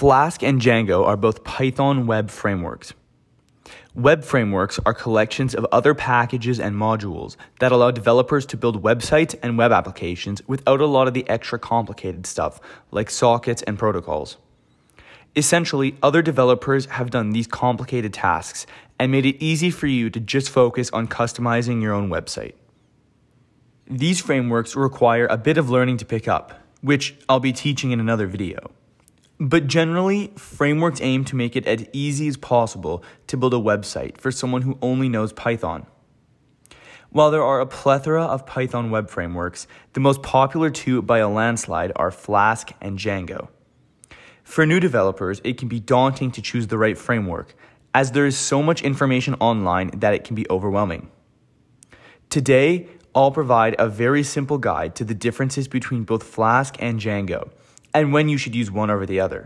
Flask and Django are both Python web frameworks. Web frameworks are collections of other packages and modules that allow developers to build websites and web applications without a lot of the extra complicated stuff like sockets and protocols. Essentially, other developers have done these complicated tasks and made it easy for you to just focus on customizing your own website. These frameworks require a bit of learning to pick up, which I'll be teaching in another video. But generally, frameworks aim to make it as easy as possible to build a website for someone who only knows Python. While there are a plethora of Python web frameworks, the most popular two by a landslide are Flask and Django. For new developers, it can be daunting to choose the right framework, as there is so much information online that it can be overwhelming. Today, I'll provide a very simple guide to the differences between both Flask and Django, and when you should use one over the other.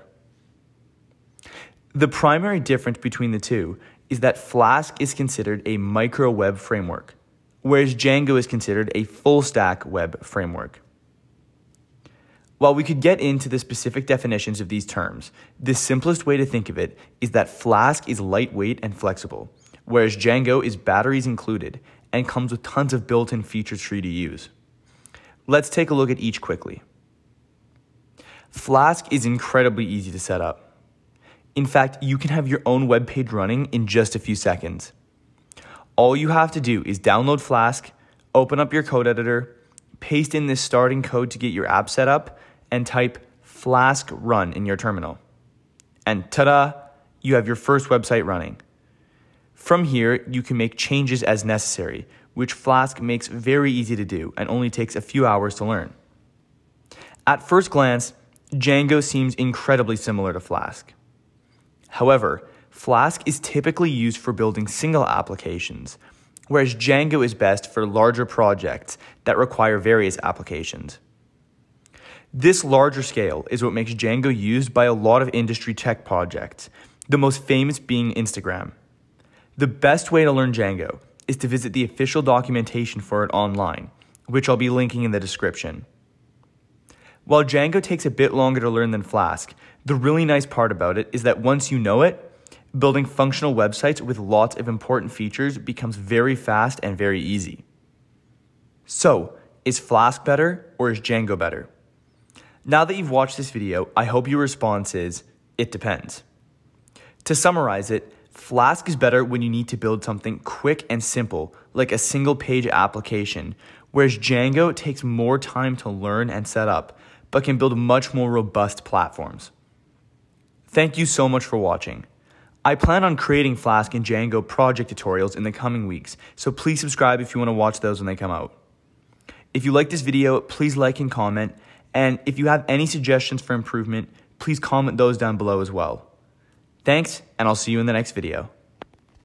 The primary difference between the two is that Flask is considered a micro web framework, whereas Django is considered a full-stack web framework. While we could get into the specific definitions of these terms, the simplest way to think of it is that Flask is lightweight and flexible, whereas Django is batteries included and comes with tons of built-in features for you to use. Let's take a look at each quickly. Flask is incredibly easy to set up. In fact, you can have your own web page running in just a few seconds. All you have to do is download Flask, open up your code editor, paste in this starting code to get your app set up, and type Flask run in your terminal. And ta-da, you have your first website running. From here, you can make changes as necessary, which Flask makes very easy to do and only takes a few hours to learn. At first glance, Django seems incredibly similar to Flask. However, Flask is typically used for building single applications, whereas Django is best for larger projects that require various applications. This larger scale is what makes Django used by a lot of industry tech projects, the most famous being Instagram. The best way to learn Django is to visit the official documentation for it online, which I'll be linking in the description. While Django takes a bit longer to learn than Flask, the really nice part about it is that once you know it, building functional websites with lots of important features becomes very fast and very easy. So, is Flask better or is Django better? Now that you've watched this video, I hope your response is, it depends. To summarize it, Flask is better when you need to build something quick and simple, like a single-page application, whereas Django takes more time to learn and set up, but can build much more robust platforms. Thank you so much for watching. I plan on creating Flask and Django project tutorials in the coming weeks, so please subscribe if you want to watch those when they come out. If you like this video, please like and comment, and if you have any suggestions for improvement, please comment those down below as well. Thanks, and I'll see you in the next video.